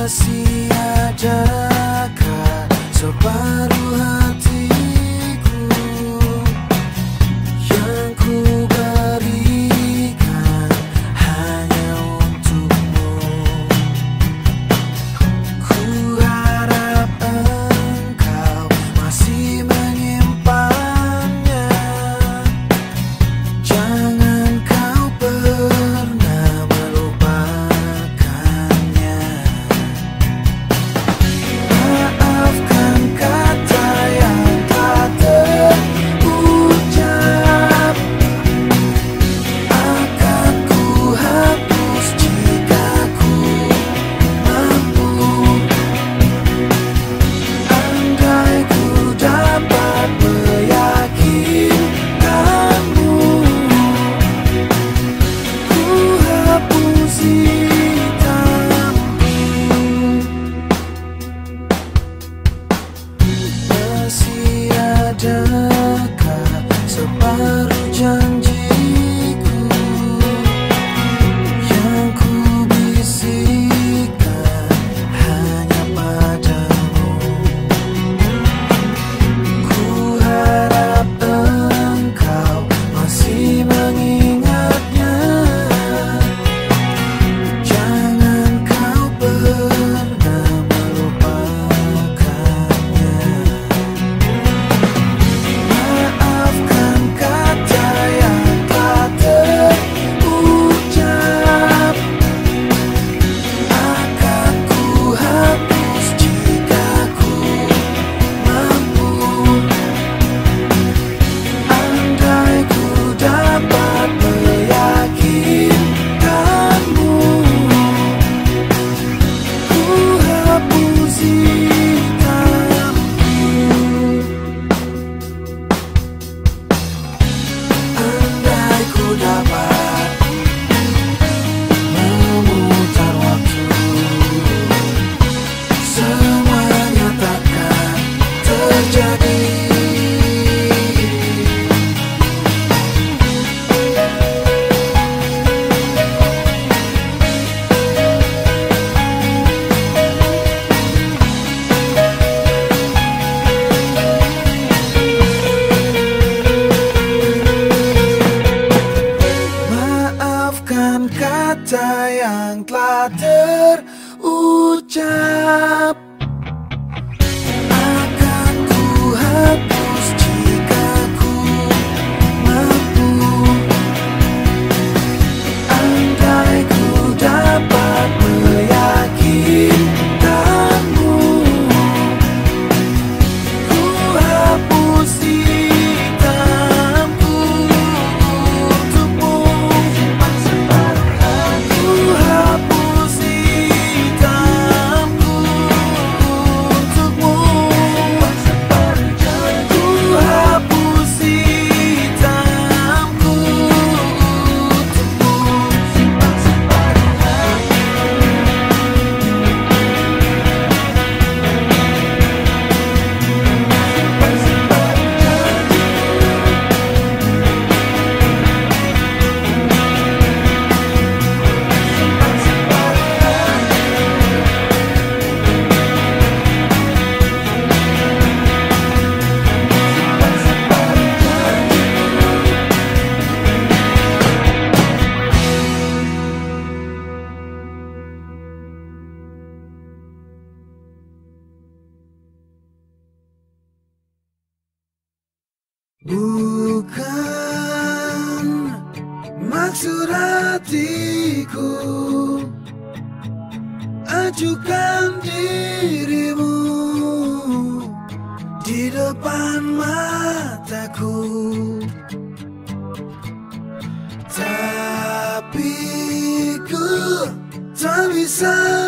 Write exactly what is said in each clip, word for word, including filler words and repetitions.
Masih adakah separuh hatiku yang ku berikan hanya untukmu? Ku harap engkau masih menyimpannya. Jangan kau pernah melupakannya. Maafkan kata yang tak terucap. Akan ku hapus jika ku mampu. Andai ku dapat meyakinkanmu, ku hapus hitamku. Masih adakah separuh janjiku yang ku bisikkan hanya padamu? Ku harap engkau masih mengingatnya. Jangan kau pernah melupakannya. Maafkan kata yang tak terucap. Akan ku hapus jika ku mampu. Andai ku dapat meyakinkanmu, ku hapus hitamku. Andai ku dapat memutar waktu, semuanya takkan terjadi. Maafkan kata yang telah terucap. Akan ku hapus jika ku mampu. Andai ku dapat meyakinkanmu, ku hapus hitamku untukmu. Ku hapus hitamku untukmu. Ku hapus hitamku Bukan maksud hatiku ajukan dirimu di depan mataku, tapi ku tak bisa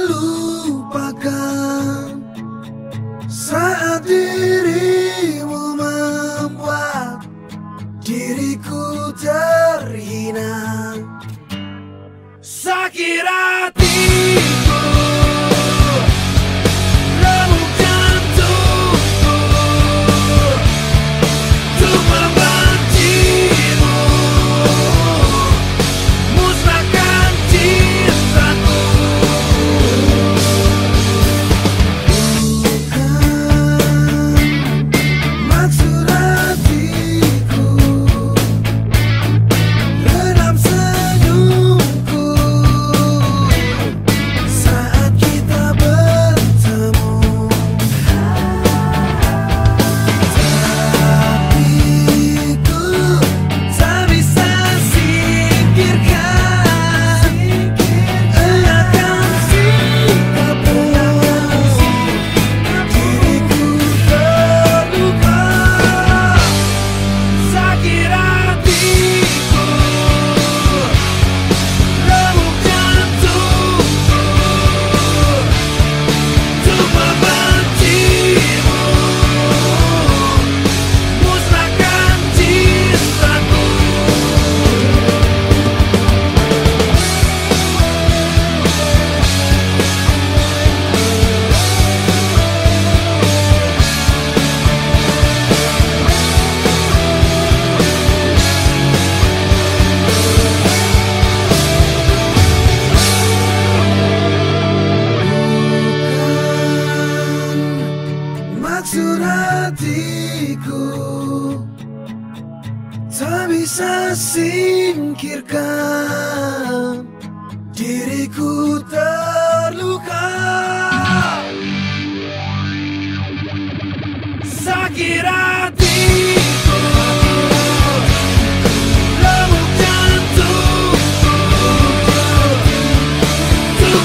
lupakan saat dirimu membuat diriku terhina. Sakit hatiku, remuk jantungku, untuk membencimu, musnahkan cintaku.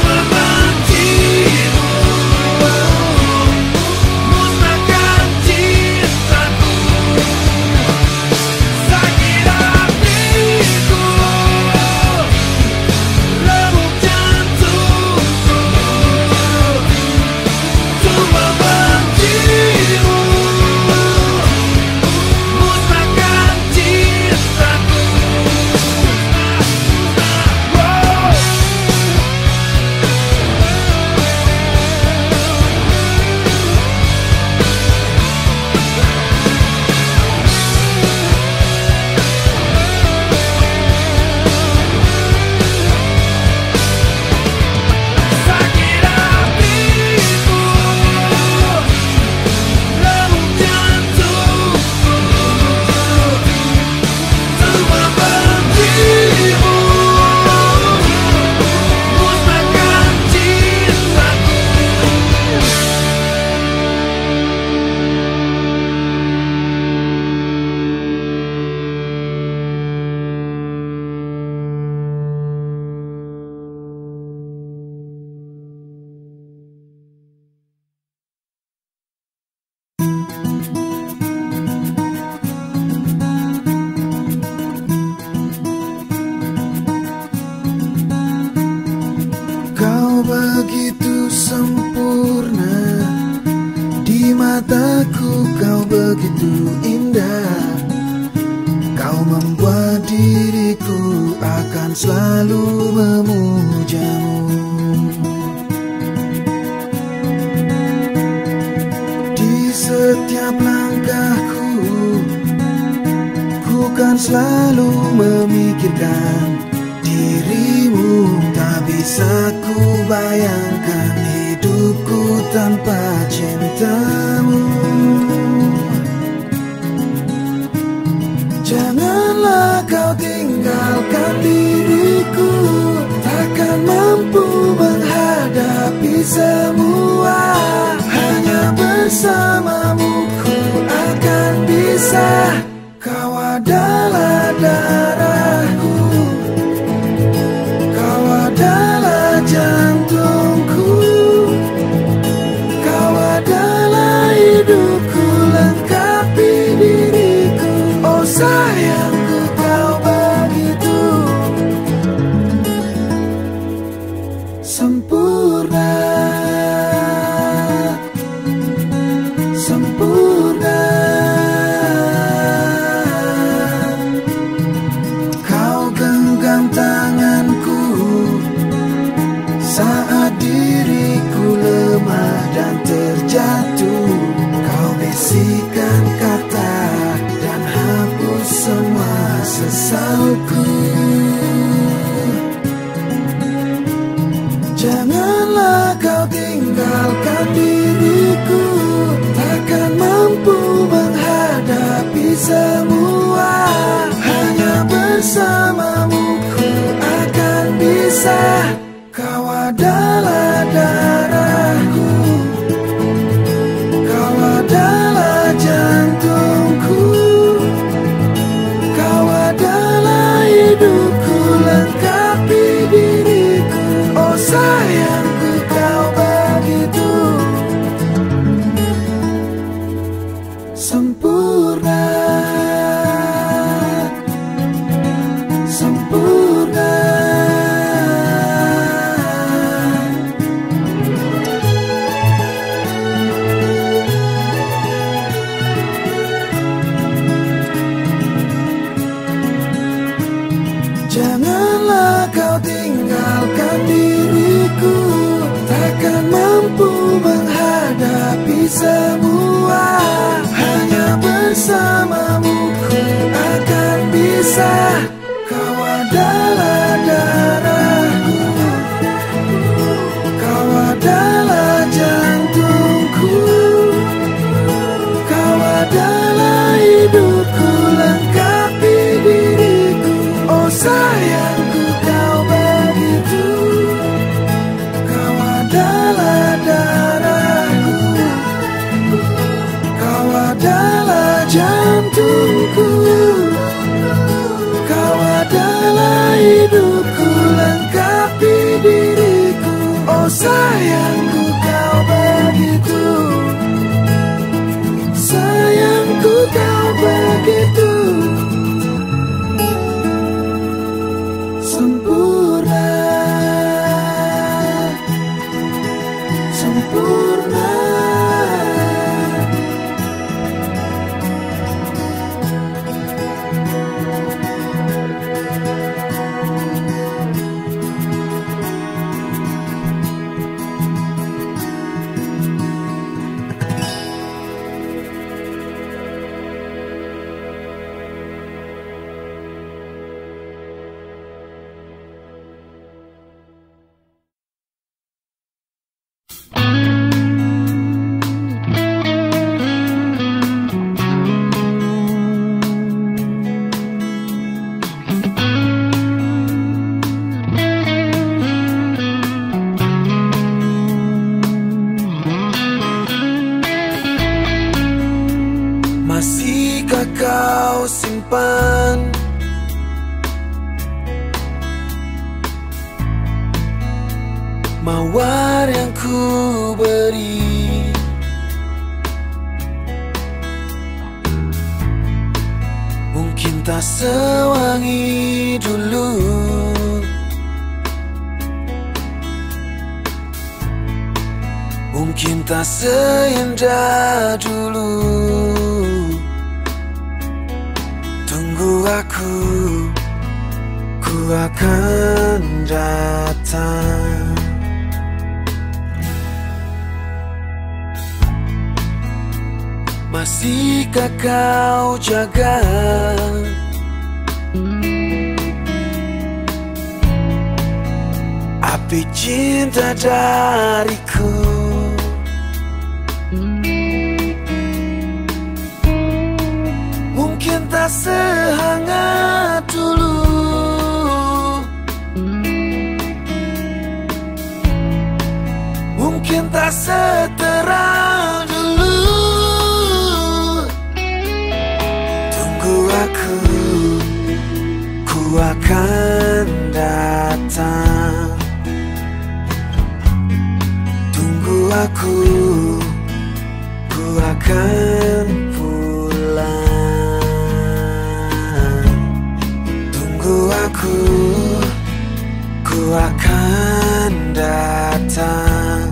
begitu sempurna, di mataku kau begitu indah. Kau membuat diriku akan selalu memujamu. Di setiap langkahku, ku kan selalu memikirkan dirimu. Tak bisa ku bayangkan hidupku tanpa cintamu. Janganlah kau tinggalkan diriku, takkan mampu menghadapi semua. Hanya bersamamu ku akan bisa. Kau adalah darahku, kau adalah jantungku, kau adalah hidupku, lengkapi diriku. Oh sayangku, kau begitu sempurna, sempurna. Kau genggam tanganku saat diriku lemah dan terjatuh. Kau bisikan kata dan hapus semua sesalku. Janganlah kau tinggalkan diriku, takkan mampu menghadapi semua. Hanya bersamamu ku akan bisa. Kau adalah darahku, kau adalah jantungku, kau adalah hidupku, lengkapi diriku. Oh sayangku, kau begitu sempurna, sempurna. Janganlah kau tinggalkan diriku, takkan mampu menghadapi semua. Hanya bersamamu ku akan bisa. Kau adalah darahku, kau adalah jantungku, kau adalah hidupku, lengkapi diriku. Oh sayangku, kau begitu. Kau adalah darahku, kau adalah jantungku, kau adalah hidupku, lengkapi diriku. sayangku kau begitu, sayangku kau begitu sempurna, sempurna. Masihkah kau simpan mawar yang ku beri? Mungkin tak sewangi dulu, mungkin tak seindah dulu. Tunggu aku, ku akan datang. Masihkah kau jaga api cinta dariku? Mungkin tak sehangat dulu, mungkin tak seterang dulu. Tunggu aku, ku akan datang. Tunggu aku, ku akan pulang. Aku, ku akan datang.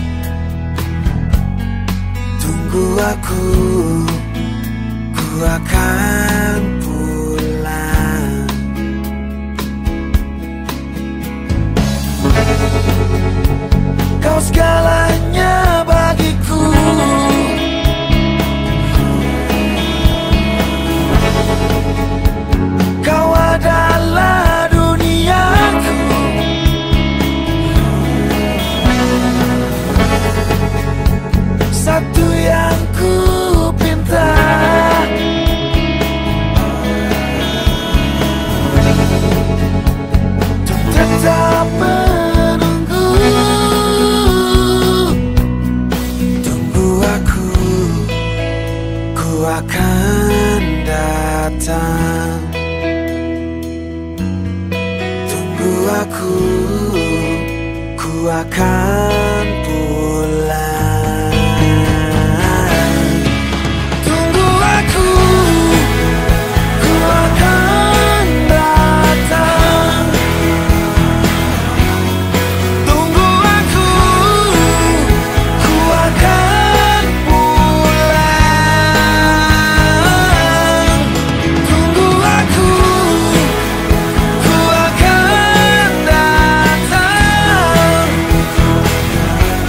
Tunggu aku, ku akan pulang. Kau segalanya bagiku, kau adalah duniaku. Satu yang ku pinta, untuk tetap menunggu. Tunggu aku, ku akan datang. Aku, ku akan pulang. Tunggu aku, ku akan datang. Tunggu aku, ku akan pulang. Tunggu aku, ku akan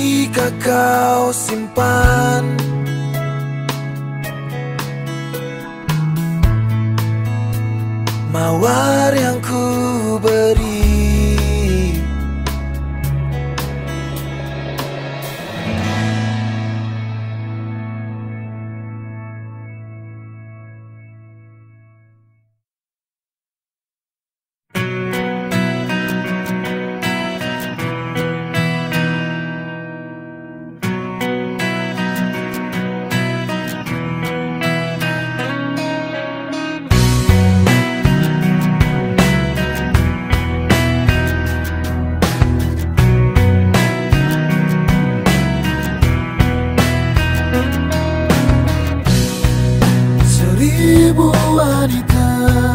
jika kau simpan mawar yang ku beri. Seribu wanita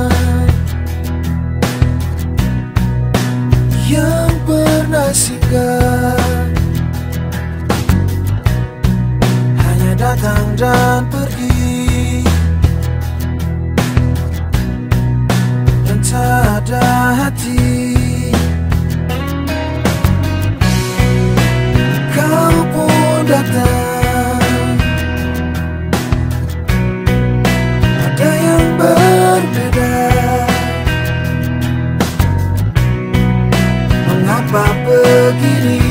yang pernah singgah hanya datang dan pergi, dan tak ada hati. Kau pun datang, ada yang berbeda. Mengapa begini?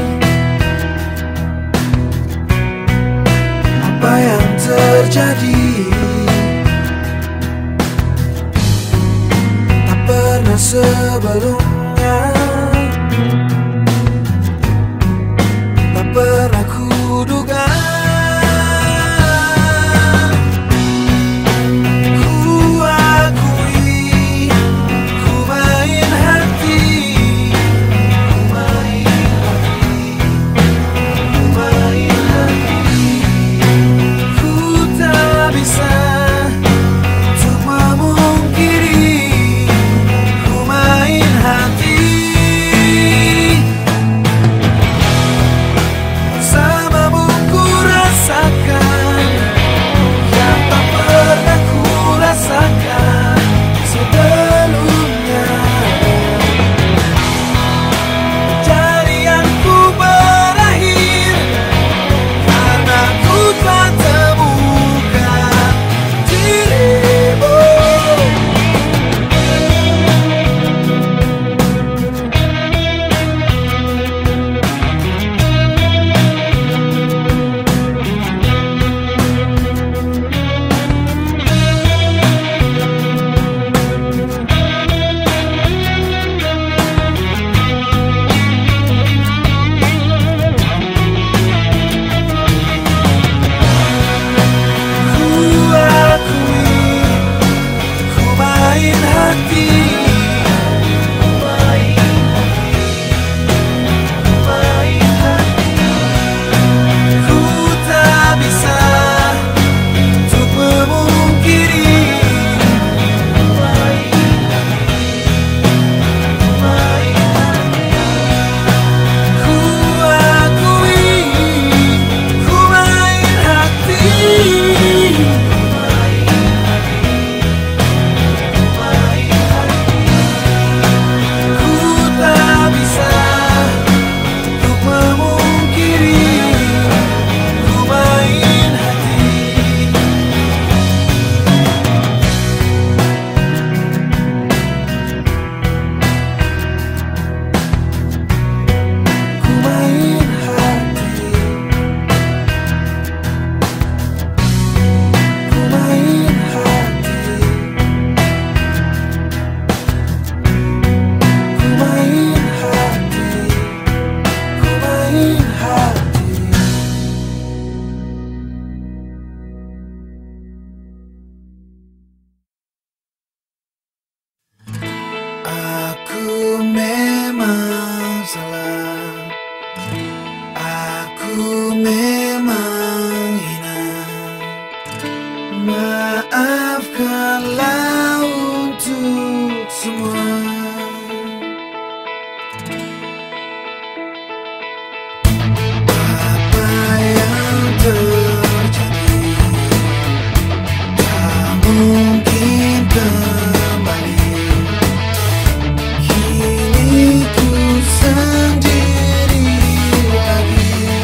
Apa yang terjadi? Tak pernah sebelumnya, tak pernah kuduga. Aku memang salah, aku memang hina. Maafkanlah untuk semua. Apa yang terjadi tak mungkin kembali. Kini ku sendiri lagi.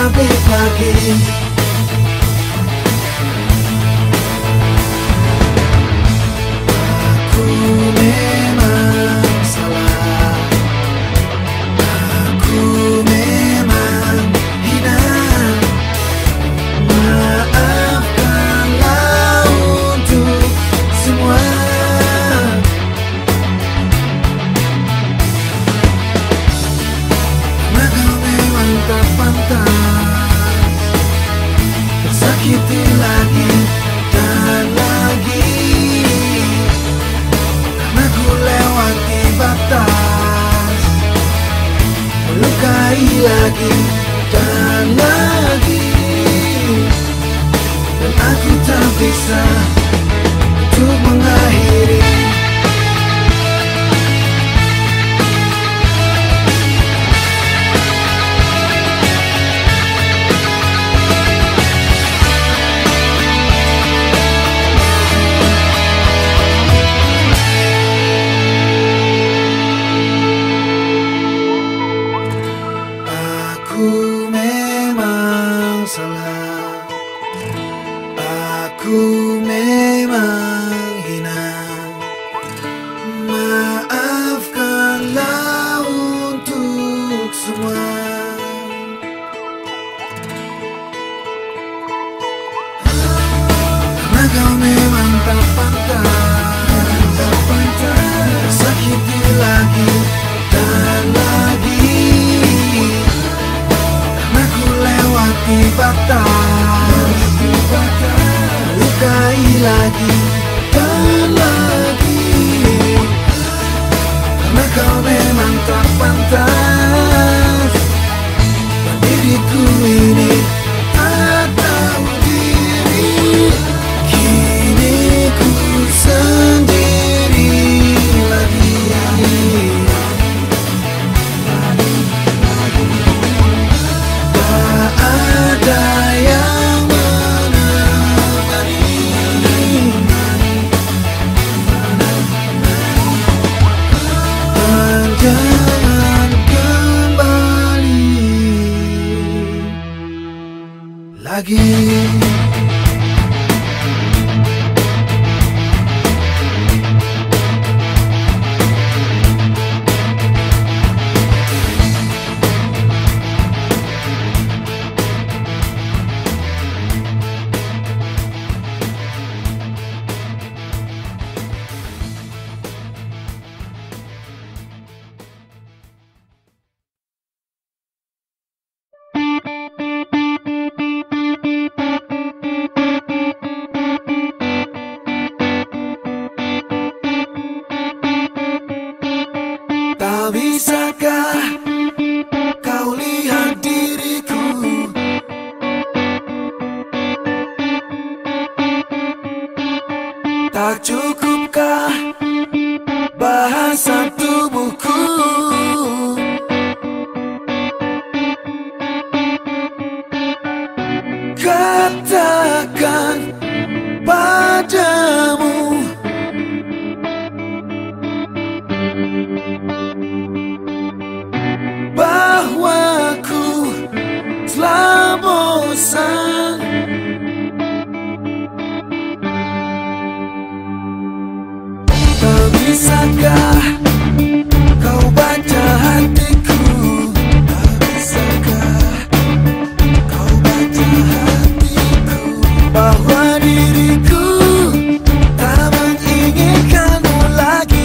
tabik lagi. Aku memang salah, aku memang hina. Maafkanlah untuk semua. Karena kau memang tak pantas tersakiti lagi dan lagi. Karena ku lewati batas, melukai lagi dan lagi. Dan aku tak bisa untuk mengakhiri. Aku memang salah, aku memang hina. Maafkanlah untuk semua. Karena kau memang tak pantas, tak pantas sakiti lagi dan lagi. Karena ku lewati batas, melukai lagi dan lagi. Karena kau memang tak pantas, dan diriku ini tak tahu diri. Kini ku sendiri lagi. Tak ada yang menemani. Dan jangan kembali lagi. Tak bisakah kau lihat diriku? Tak cukupkah bahasa tubuhku? Katakan padamu bahwa ku telah bosan. Tak bisakah kau baca hatiku? Tak bisakah kau baca hatiku? Bahwa diriku tak menginginkanmu lagi.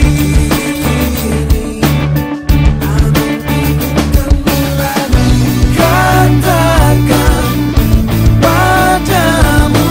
Katakan padamu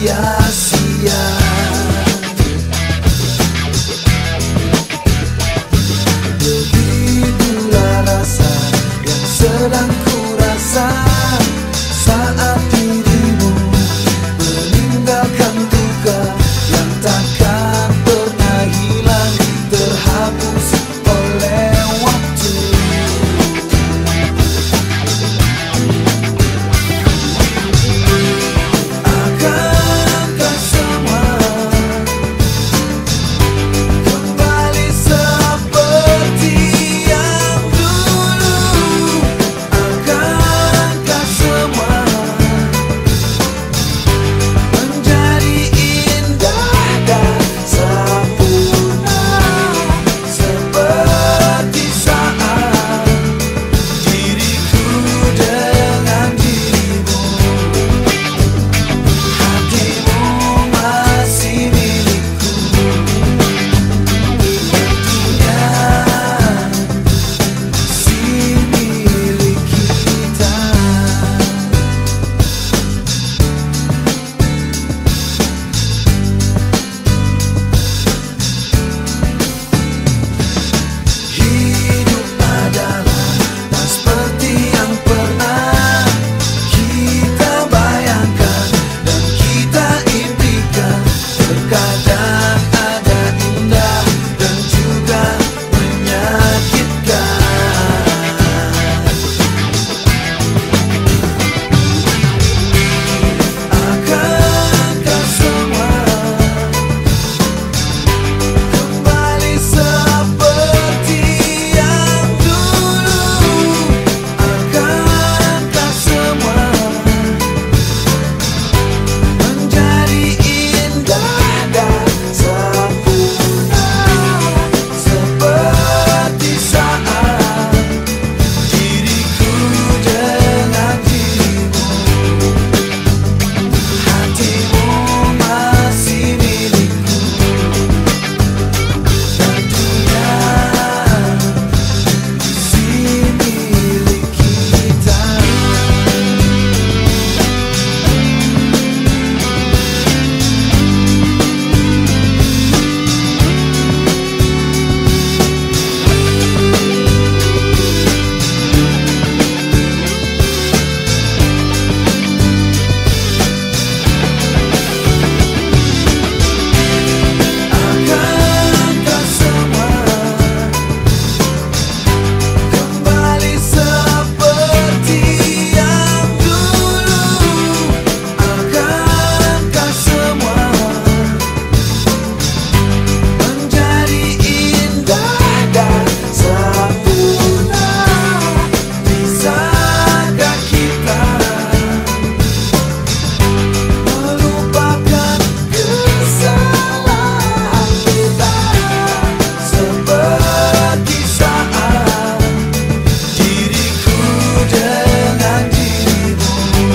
sia-sia. Begitulah rasa yang sedang ku rasa saat dirimu meninggalkan duka yang takkan pernah hilang, terhapus oleh waktu. Akankah semua kembali seperti yang dulu? Akankah semua menjadi indah dan sempurna seperti saat diriku dengan dirimu? Hatimu masih milikku, tentunya si milik kita. Hidup adalah tak seperti yang pernah kita bayangkan dan kita impikan. Terkadang ada indah dan juga menyakitkan. Akankah semua kembali seperti yang dulu? Akankah semua menjadi indah dan sempurna seperti saat diriku dengan dirimu? Hatimu masih milikku, tentunya si milik kita. Akankah semua kembali seperti yang dulu? Akankah semua menjadi indah dan sempurna? Bisakah kita melupakan kesalahan kita seperti saat diriku dengan dirimu?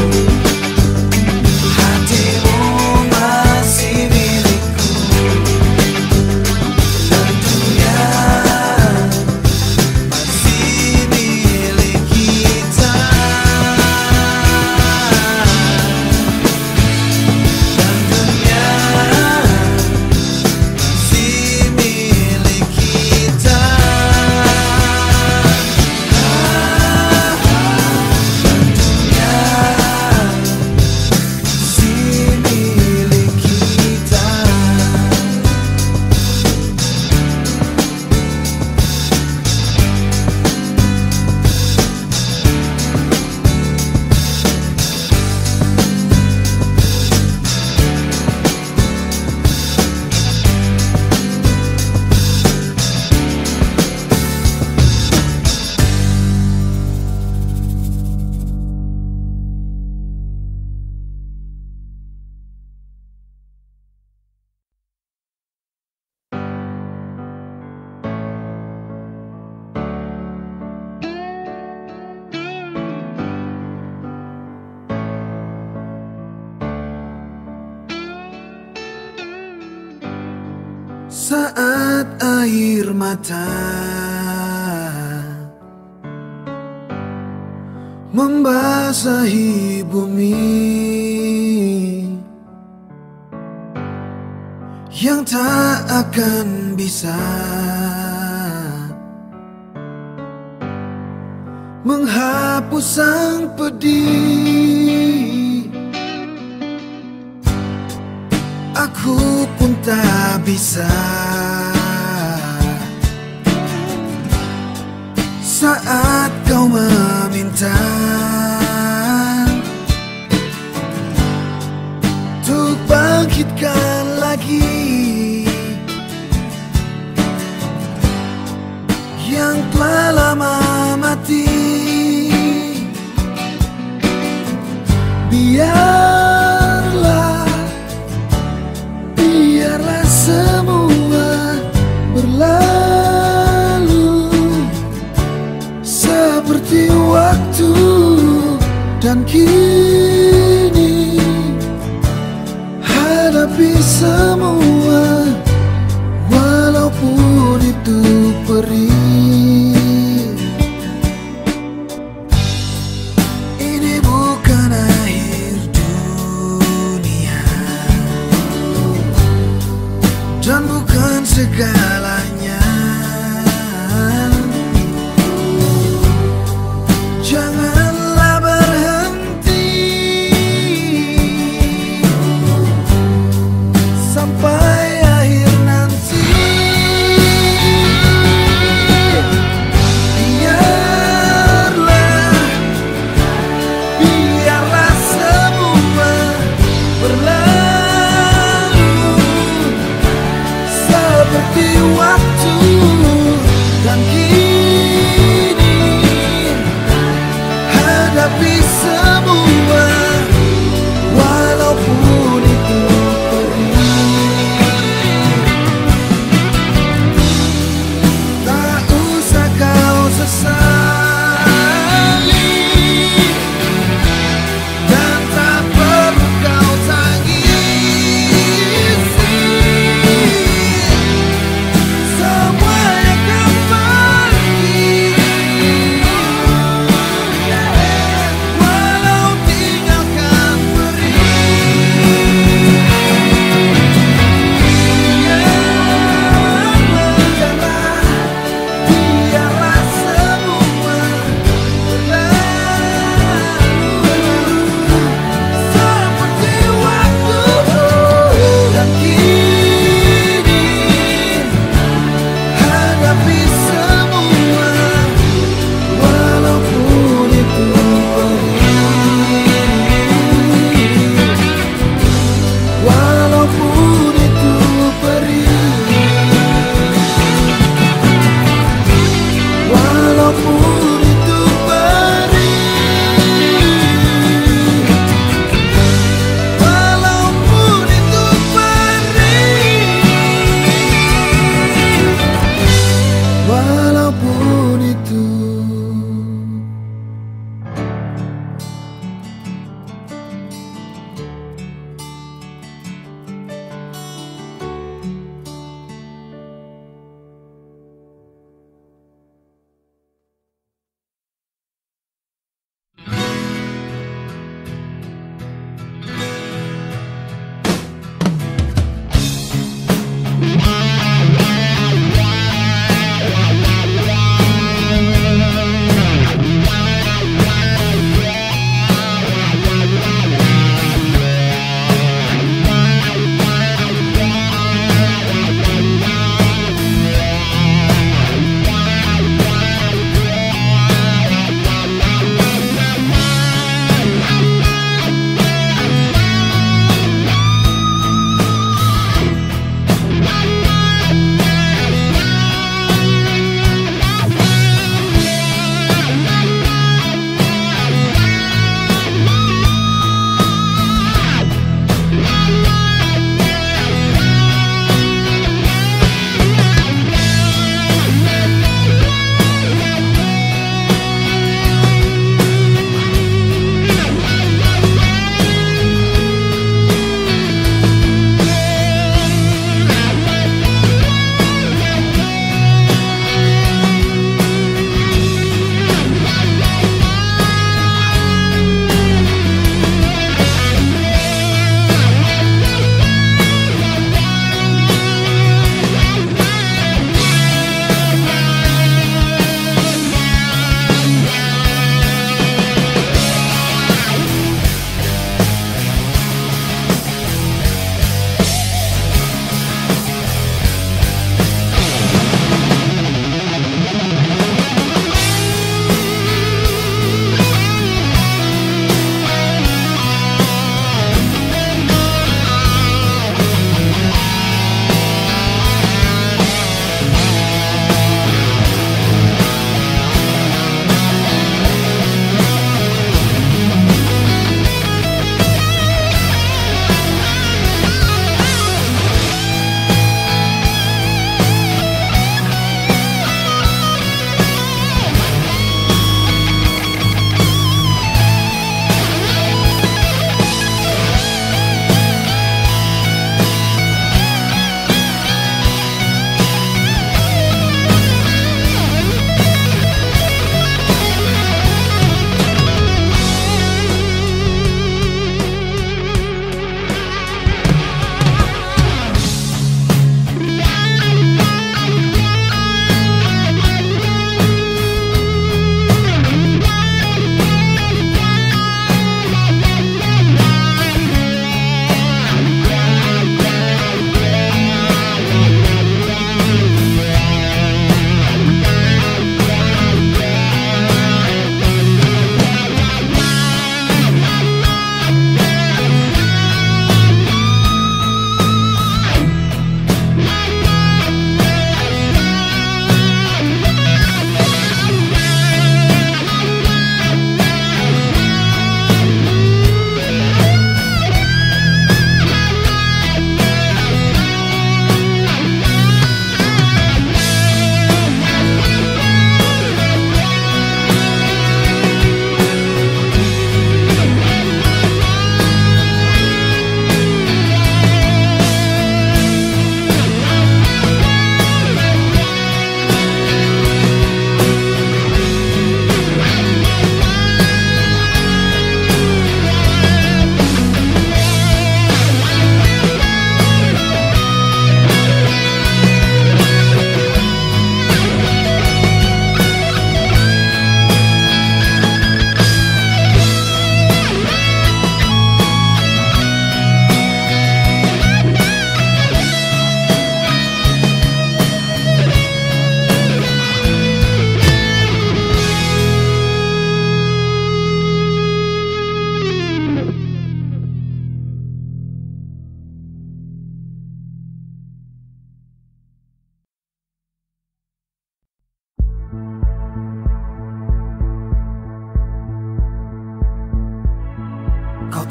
Hatimu masih milikku, tentunya masih milik kita. Tentunya masih milik kita. Tentunya masih milik kita. Saat air mata membasahi bumi, yang tak akan bisa menghapus sang pedih. Aku pun tak bisa saat kau meminta untuk bangkitkan lagi yang telah lama mati. Biarlah, biarlah semua berlalu seperti waktu, dan kini hadapi semua walaupun itu perih. Ini bukan akhir dunia dan bukan segalanya. Janganlah berhenti sampai akhir nanti. Biarlah, biarlah semua berlalu seperti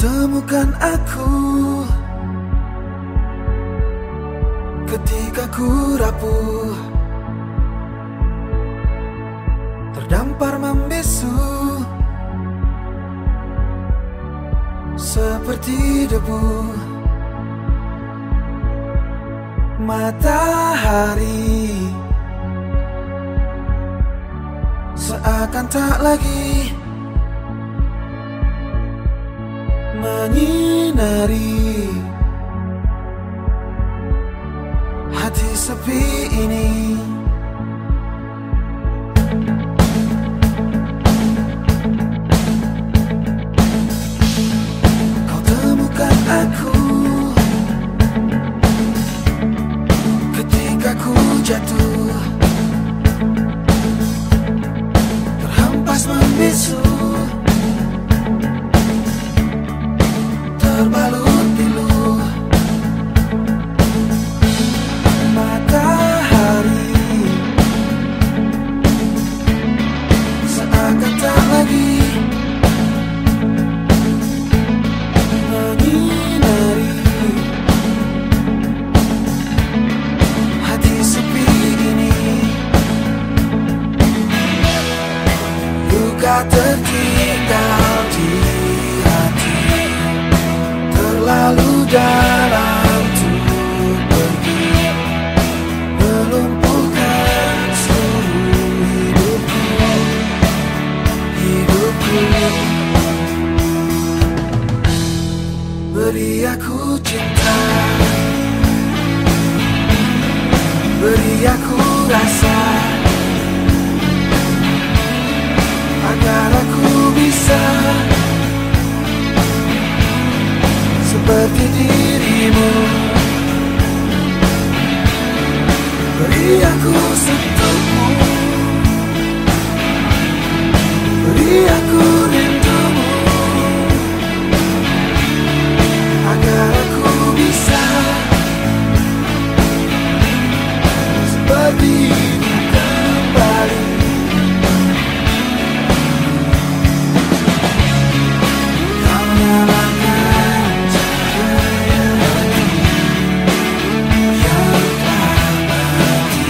temukan aku ketika ku rapuh, terdampar membisu seperti debu. Matahari seakan tak lagi menyinari hati sepi ini. Kau temukan aku ketika ku jatuh, terhempas membisu, terbalut pilu. Matahari seakan tak lagi menyinari hati sepi ini. Luka tertinggal di hati, terlalu dalam untuk pergi, melumpuhkan seluruh hidupku, hidupku. Beri aku cinta, beri aku rasa, agar aku bisa seperti dirimu. Beri aku sentuhmu, beri aku rindumu, agar aku bisa seperti ini kembali. Kau nyalakan cahaya yang telah mati.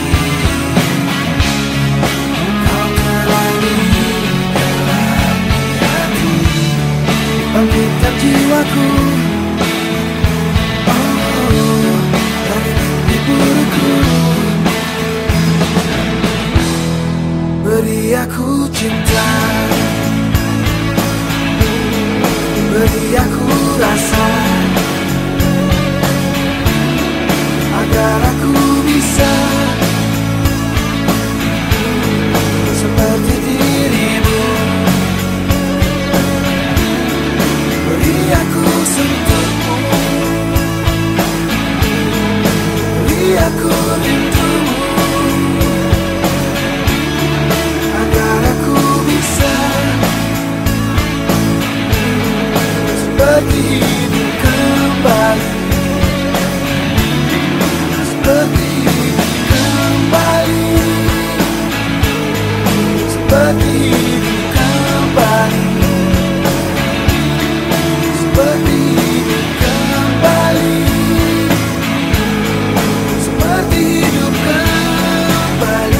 Kau terangi gelap hati, bangkitkan jiwaku. Oh, dari mimpi burukku. Beri aku cinta, beri aku rasa, agar aku bisa seperti dirimu. Beri aku sentuhmu, beri aku rindumu, agar aku bisa seperti ini kembali, seperti ini kembali, seperti ini kembali, seperti ini kembali, seperti hidup kembali.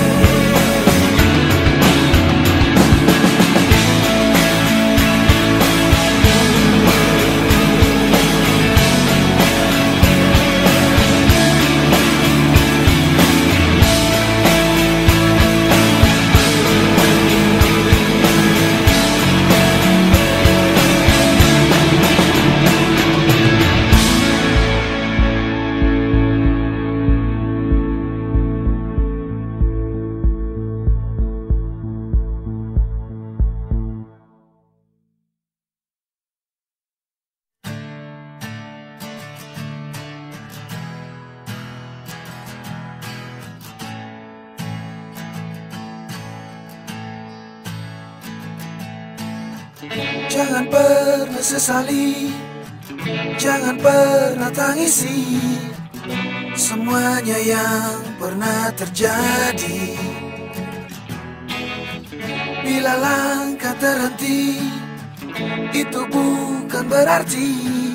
Jangan pernah sesali, jangan pernah tangisi semuanya yang pernah terjadi. Bila langkah terhenti, itu bukan berarti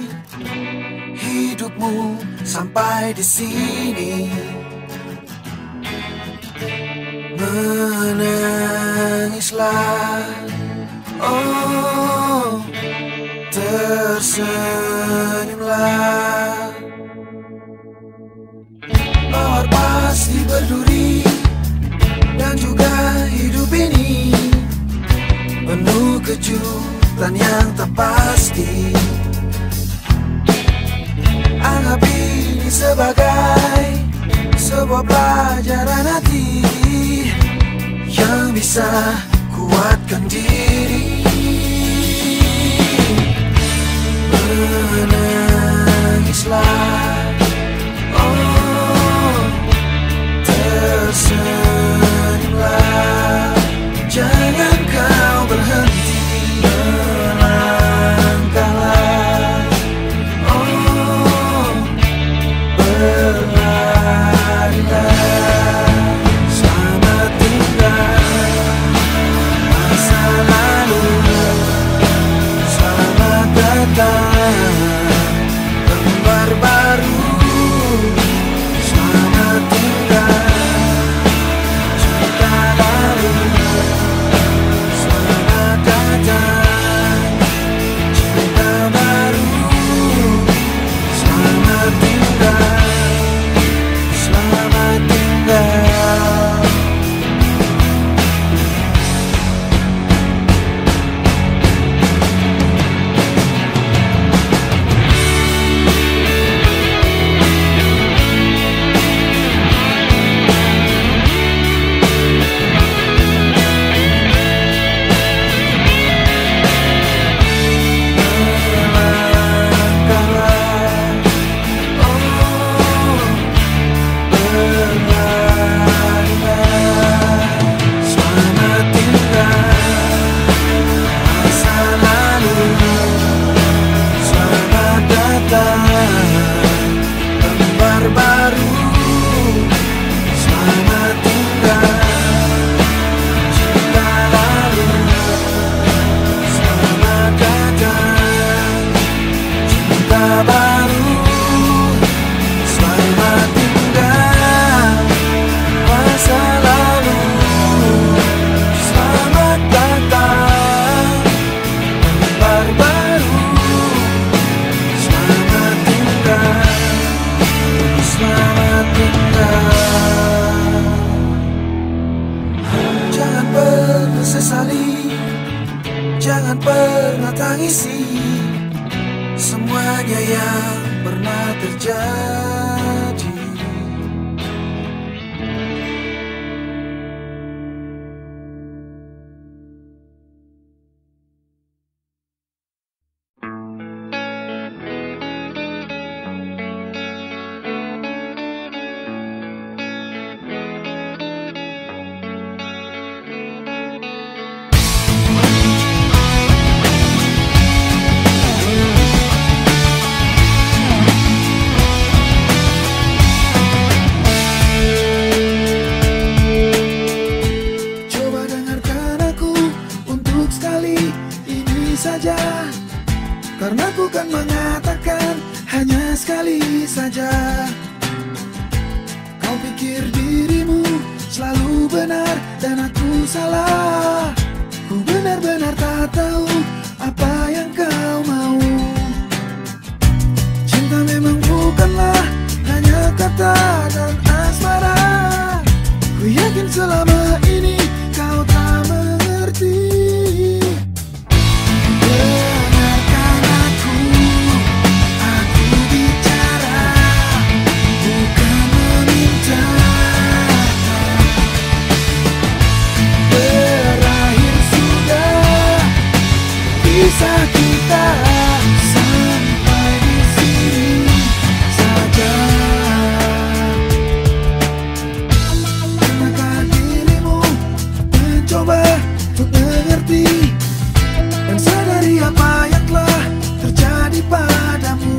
hidupmu sampai di sini. Menangislah, oh, tersenyumlah. Mawar pasti berduri, dan juga hidup ini penuh kejutan yang tak pasti. Anggap ini sebagai sebuah pelajaran hati yang bisa kuatkan diri. Menangislah, oh, tersenyumlah. Jangan kau berhenti, melangkahlah, oh, berlarilah. Selamat tinggal masa lalu, selamat datang lembar baru. Selamat tinggal cinta baru, selamat datang cinta baru. Selamat tinggal, selamat tinggal. Lembar baru, selamat tinggal cinta lalu, selamat datang cinta baru. Selamat tinggal masa lalu, selamat datang lembar baru. Selamat tinggal, selamat tinggal. Jangan pernah sesali, jangan pernah tangisi semuanya yang pernah terjadi. Karena ku kan mengatakan hanya sekali saja. Kau pikir dirimu selalu benar dan aku salah. Ku benar-benar tak tahu apa yang kau mau. Cinta memang bukanlah hanya kata dan asmara. Ku yakin selama ini kau tak mengerti. Kisah kita sampai di sini saja. Maka dirimu mencoba untuk mengerti dan sadari apa yang telah terjadi padamu.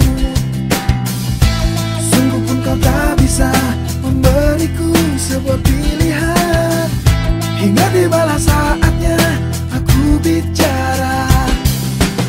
Sungguh pun kau tak bisa memberiku sebuah pilihan. Hingga tibalah saatnya aku bicara.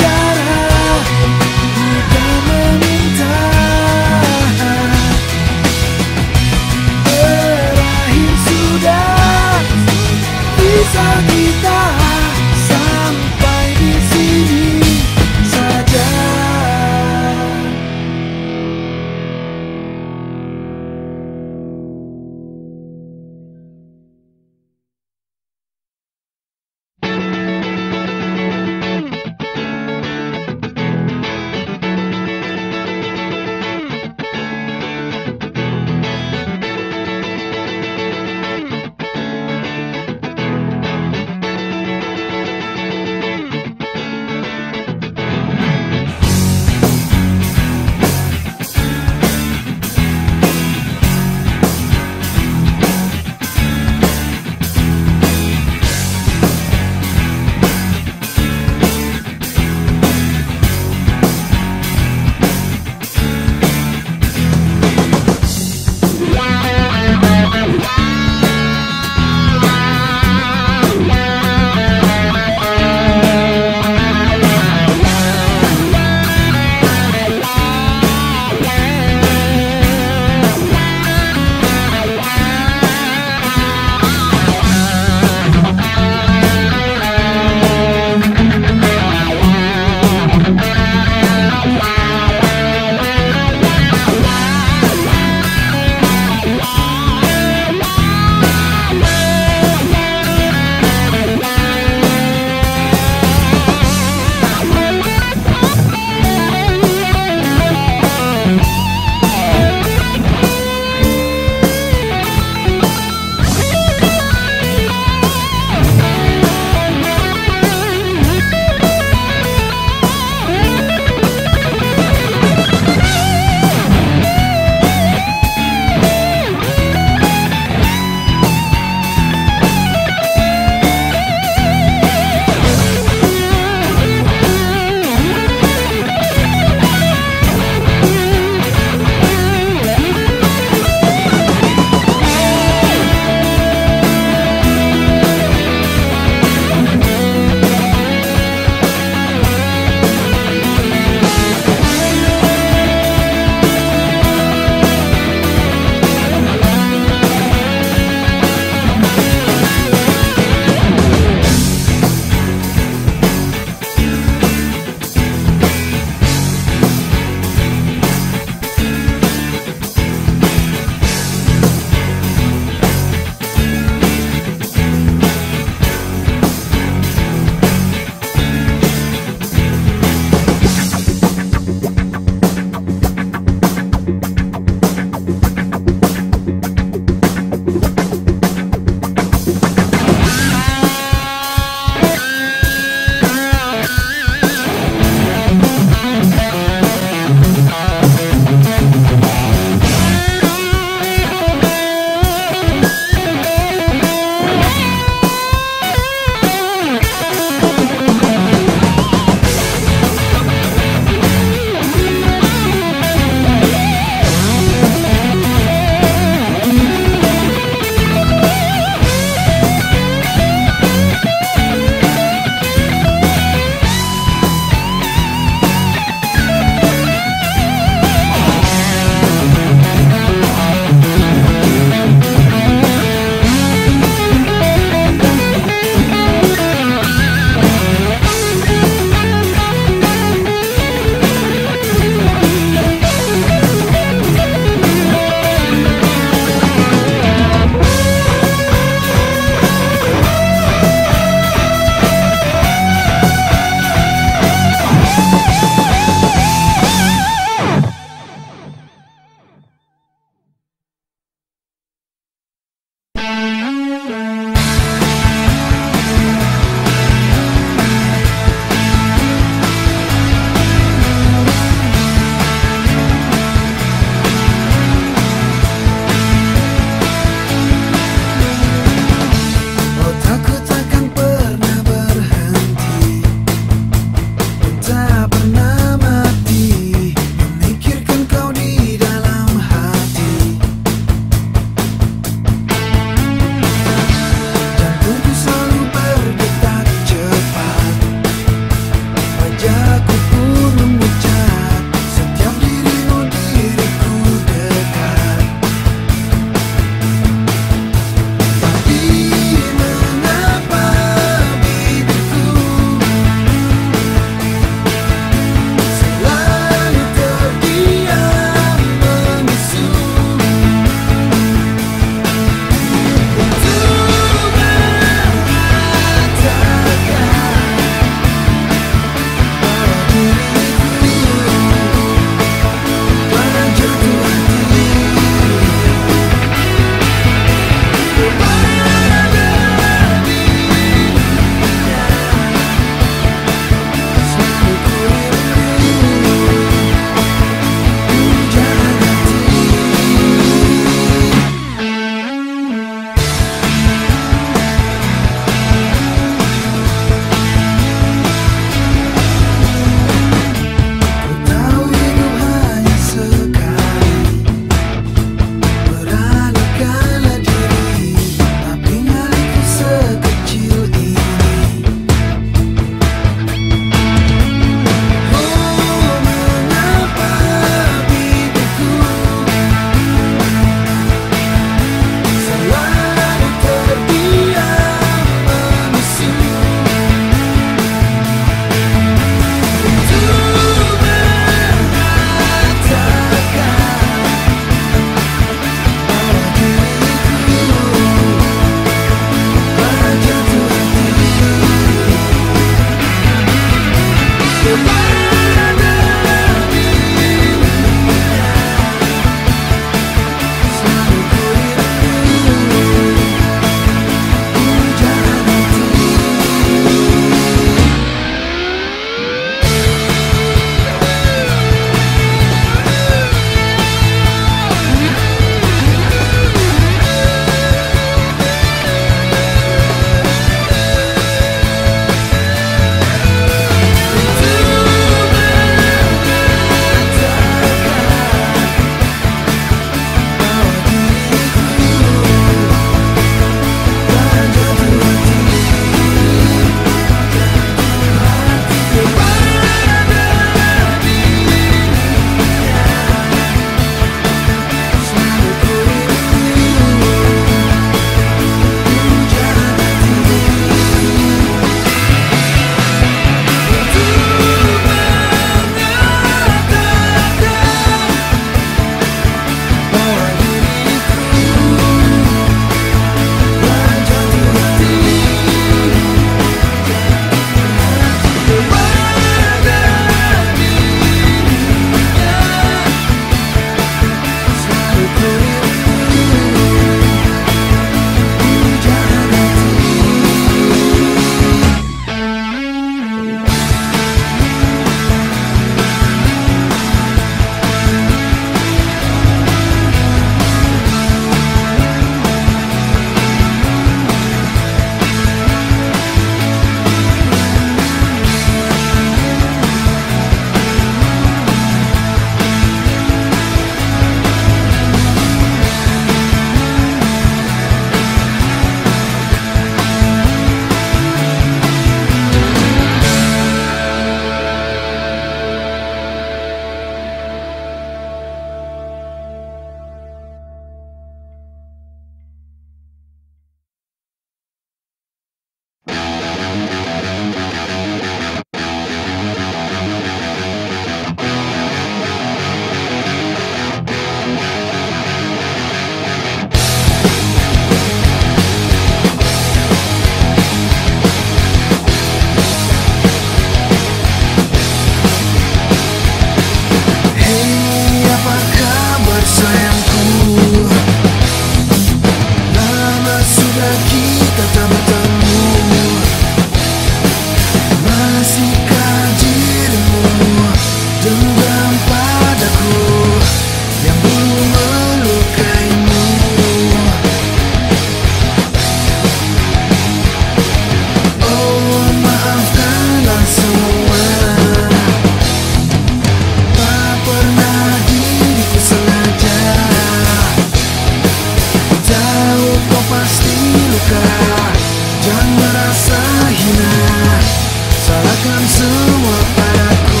Jangan merasa hina, salahkan semua padaku,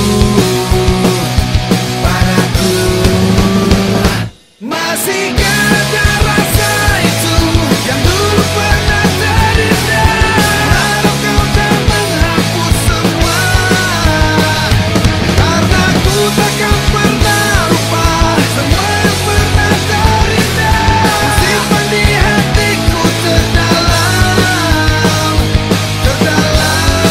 padaku. Masihkah ada rasa itu yang dulu pernah terindah? Harap kau tak menghapus semua, karena ku takkan pernah lupa semua yang pernah terindah. Ku simpan di hatiku terdalam, terdalam.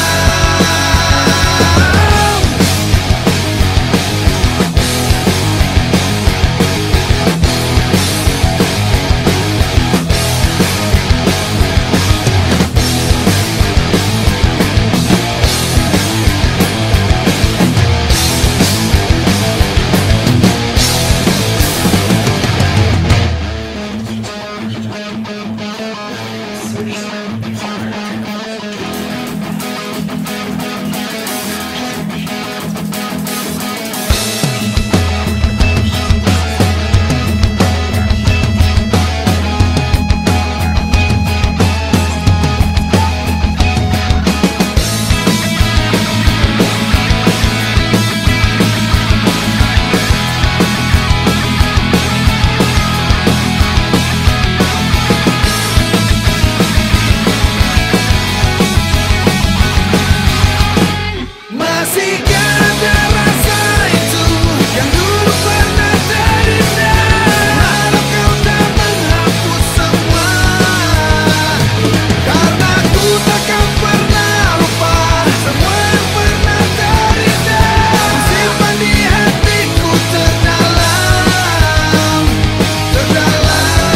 Masihkah ada rasa itu yang dulu pernah terindah? Harap kau tak menghapus semua, karena ku takkan pernah lupa semua yang pernah terindah. Ku simpan di hatiku terdalam, terdalam.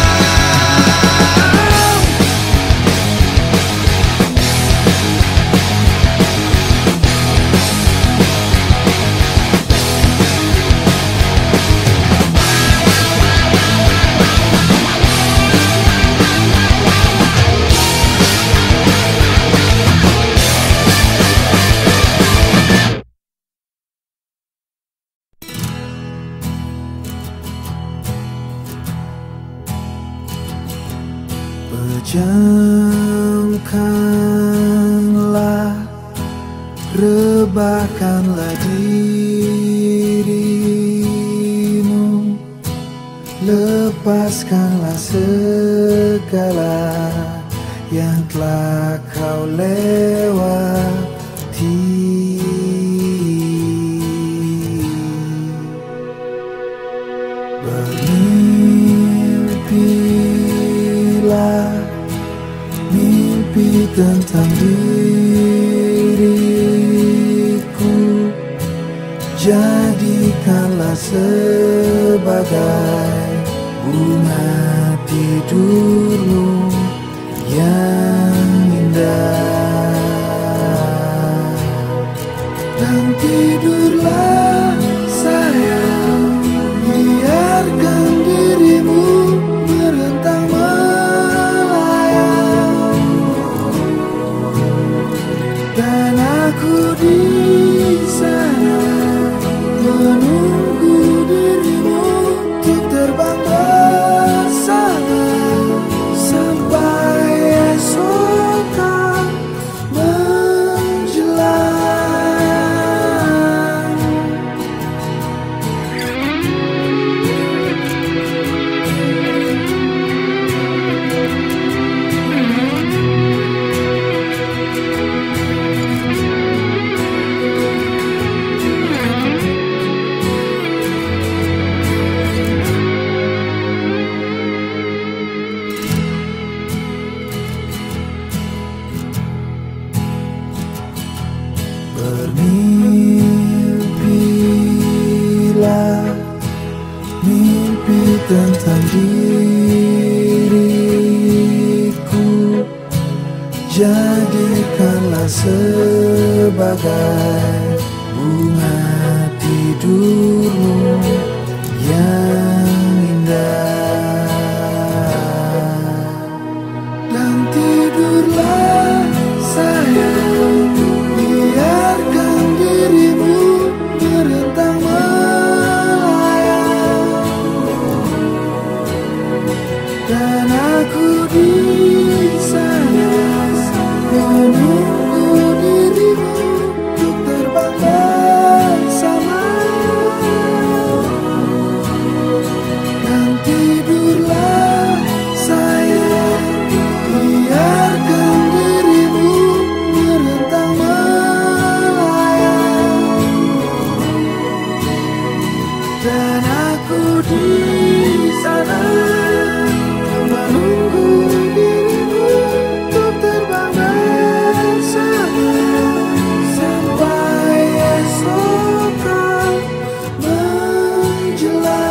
Pejamkanlah, rebahkanlah dirimu, lepaskanlah segala yang telah kau lewati. Bermimpilah mimpi tentang diriku, jadikanlah sebagai bunga tidurmu yang indah. Dan tidurlah sayang, biarkan dirimu merentang melayang, dan aku di sana menunggu dirimu untuk terbang bersama sampai esok kan menjelang. Bermimpilah mimpi tentang diriku, jadikanlah sebagai bunga tidurmu yang indah. Dan tidurlah sayang, biarkan dirimu merentang melayang, dan aku di sana di sana menunggu dirimu untuk terbang bersama sampai esok kau menjelang.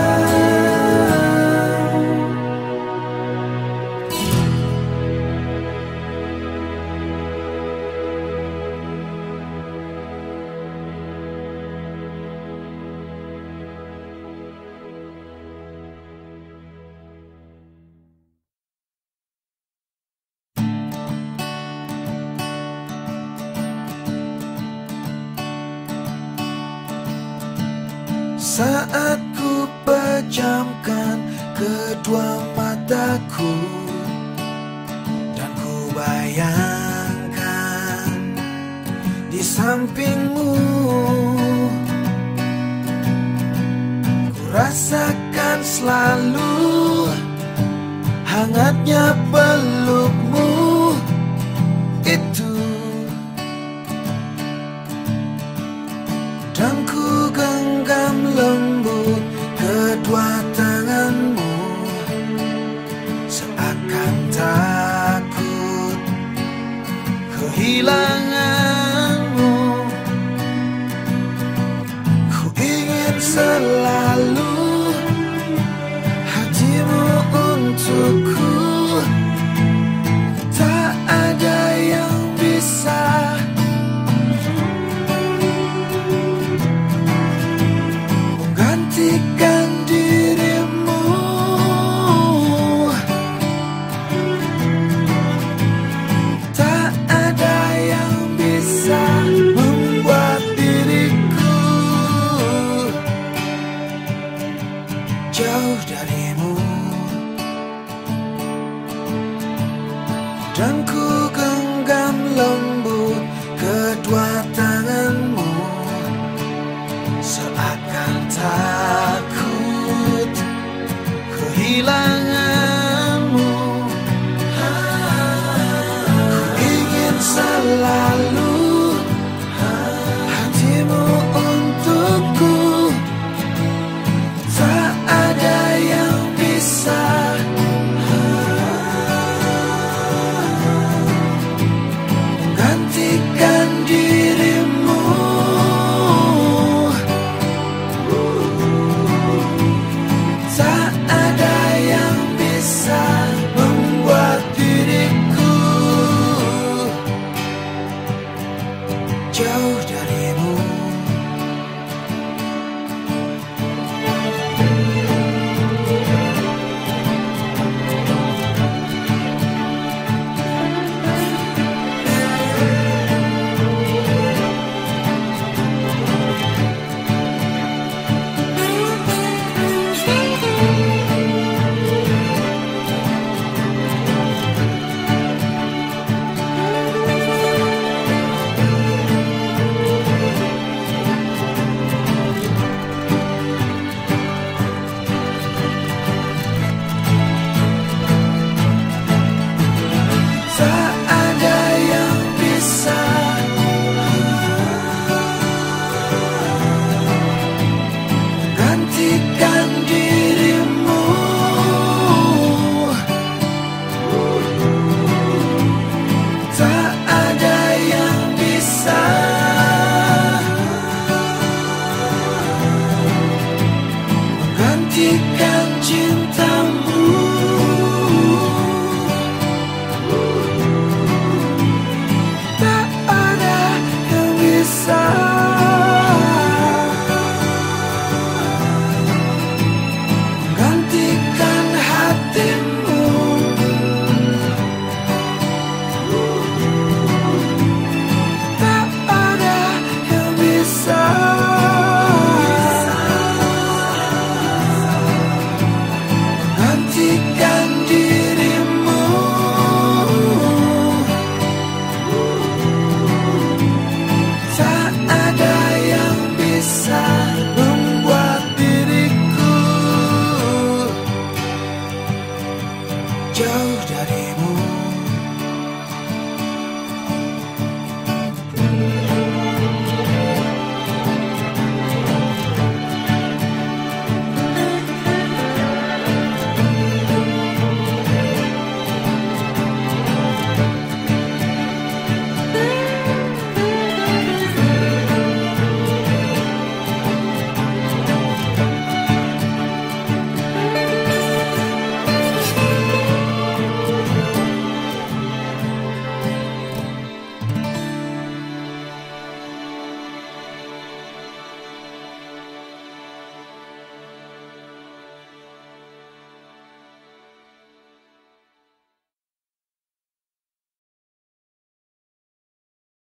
Saat ku pejamkan kedua mataku dan ku bayangkan di sampingmu, ku rasakan selalu hangatnya pelukmu itu, dan ku genggam lembut kedua tanganmu seakan takut kehilanganmu. Ku ingin selalu hatimu untukku, tak ada yang bisa menggantikan dirimu. Tak ada yang bisa membuat diriku jauh darimu, dan ku genggam lembut kedua tanganmu seakan takut kehilanganmu. Ku ingin selalu hatimu untukku, tak ada yang bisa menggantikan dirimu. Tak ada yang bisa membuat diriku jauh darimu. Tak ada yang bisa menggantikan dirimu. Tak ada yang bisa menggantikan